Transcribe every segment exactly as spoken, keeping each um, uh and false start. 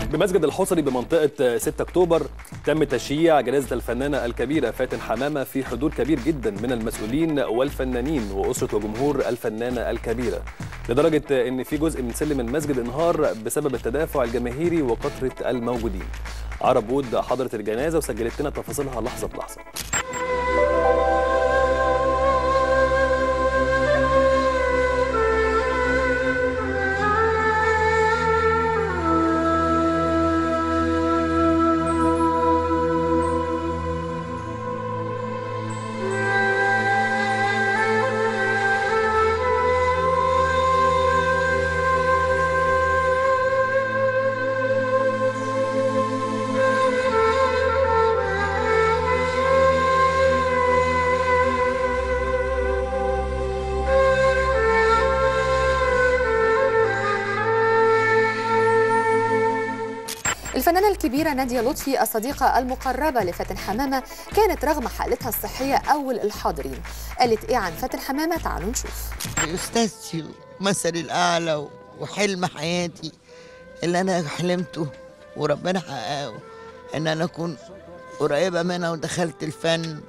بمسجد الحصري بمنطقة ستة أكتوبر تم تشييع جنازة الفنانة الكبيرة فاتن حمامة في حضور كبير جدا من المسؤولين والفنانين وأسرة وجمهور الفنانة الكبيرة، لدرجة أن في جزء من سلم المسجد انهار بسبب التدافع الجماهيري وكثرة الموجودين. عرب وود حضرت الجنازة وسجلت لنا تفاصيلها لحظة بلحظة. الفنانة الكبيرة نادية لطفي الصديقة المقربة لفاتن حمامة كانت رغم حالتها الصحية أول الحاضرين. قالت إيه عن فاتن حمامة؟ تعالوا نشوف. أستاذتي مثلي الأعلى وحلم حياتي اللي أنا حلمته وربنا حققه، إن أنا أكون قريبة منها ودخلت الفن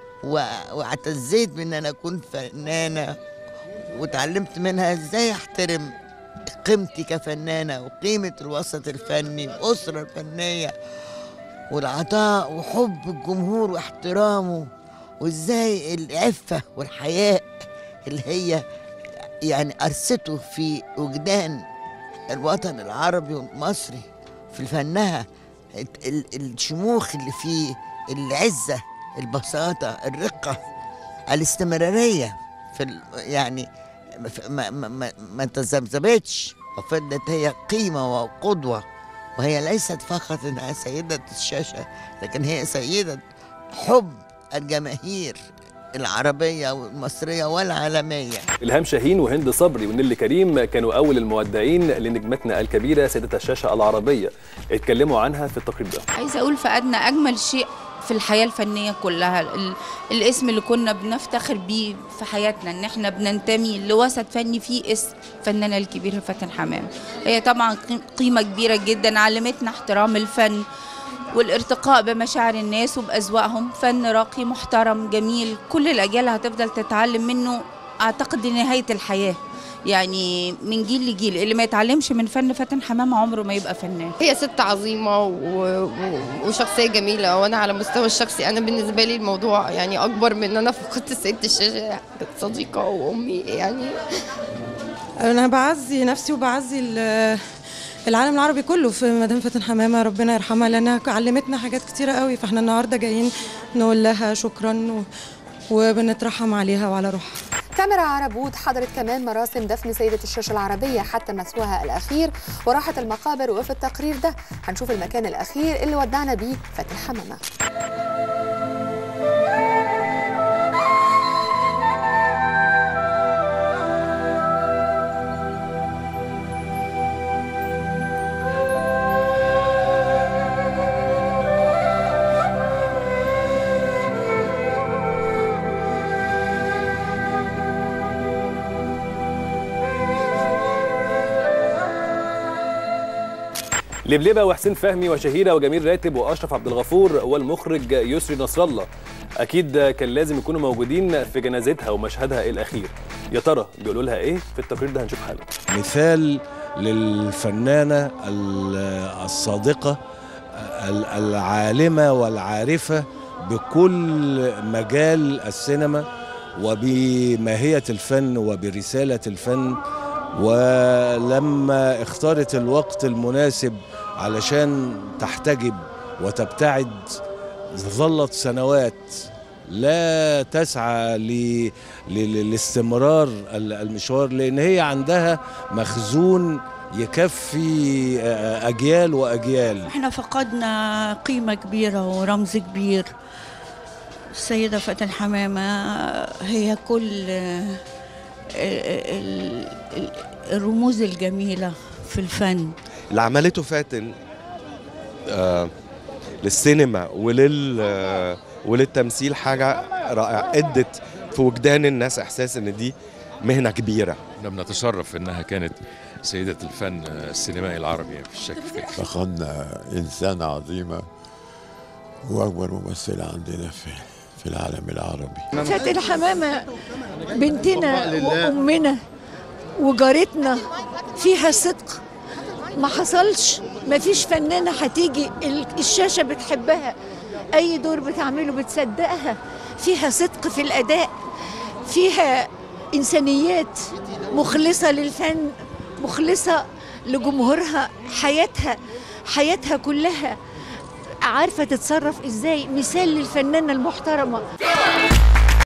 واعتزيت بإن أنا أكون فنانة، وتعلمت منها إزاي أحترم قيمتي كفنانة وقيمة الوسط الفني والأسرة الفنية والعطاء وحب الجمهور واحترامه، وإزاي العفة والحياء اللي هي يعني أرسته في وجدان الوطن العربي والمصري في فنها، الشموخ اللي فيه، العزة، البساطة، الرقة، الاستمرارية في يعني ما ما ما, ما تذبذبتش، وفضلت هي قيمة وقدوة، وهي ليست فقط انها سيدة الشاشة، لكن هي سيدة حب الجماهير العربية والمصرية والعالمية. إلهام شاهين وهند صبري ونيلي كريم كانوا أول المودعين لنجمتنا الكبيرة سيدة الشاشة العربية، اتكلموا عنها في التقرير ده. عايزة أقول فقدنا أجمل شيء في الحياة الفنية كلها، الاسم اللي كنا بنفتخر بيه في حياتنا، ان احنا بننتمي لوسط فني فيه اسم الفنانة الكبيرة فاتن حمامة. هي طبعا قيمة كبيرة جدا، علمتنا احترام الفن والارتقاء بمشاعر الناس وبأذواقهم، فن راقي محترم جميل كل الأجيال هتفضل تتعلم منه أعتقد لنهاية الحياة، يعني من جيل لجيل. اللي ما يتعلمش من فن فاتن حمامة عمره ما يبقى فنان. هي ست عظيمة وشخصية جميلة، وأنا على المستوى الشخصي أنا بالنسبة لي الموضوع يعني أكبر من أن أنا فقدت سيدة الشاشة صديقة وأمي. يعني أنا بعزي نفسي وبعزي العالم العربي كله في مدام فاتن حمامة، ربنا يرحمها، لأنها علمتنا حاجات كتيرة قوي، فاحنا النهاردة جايين نقول لها شكرا وبنترحم عليها وعلى روحها. كاميرا عرب وود حضرت كمان مراسم دفن سيدة الشاشة العربية حتى مثواها الأخير وراحت المقابر، وفي التقرير ده هنشوف المكان الأخير اللي ودعنا بيه فاتن حمامة. لبلبة وحسين فهمي وشهيرة وجميل راتب وأشرف عبد الغفور والمخرج يسري نصر الله أكيد كان لازم يكونوا موجودين في جنازتها ومشهدها الأخير. يا ترى بيقولوا لها إيه؟ في التقرير ده هنشوف حالا. مثال للفنانة الصادقة العالمة والعارفة بكل مجال السينما وبماهية الفن وبرسالة الفن، ولما اختارت الوقت المناسب علشان تحتجب وتبتعد ظلت سنوات لا تسعى لاستمرار المشوار، لأن هي عندها مخزون يكفي أجيال وأجيال. احنا فقدنا قيمة كبيرة ورمز كبير. السيدة فاتن حمامة هي كل الرموز الجميلة في الفن اللي عملته فاتن آه للسينما ولل آه وللتمثيل. حاجة رائعة، ادت في وجدان الناس احساس ان دي مهنة كبيرة. احنا بنتشرف انها كانت سيدة الفن السينمائي العربي في الشكل. فقدنا إنسانة عظيمة وأكبر ممثلة عندنا في في العالم العربي. فاتن حمامة بنتنا وأمنا وجارتنا، فيها صدق ما حصلش. ما فيش فنانة هتيجي الشاشة بتحبها، أي دور بتعمله بتصدقها. فيها صدق في الأداء، فيها إنسانيات، مخلصة للفن، مخلصة لجمهورها. حياتها حياتها كلها عارفة تتصرف إزاي، مثال للفنانة المحترمة.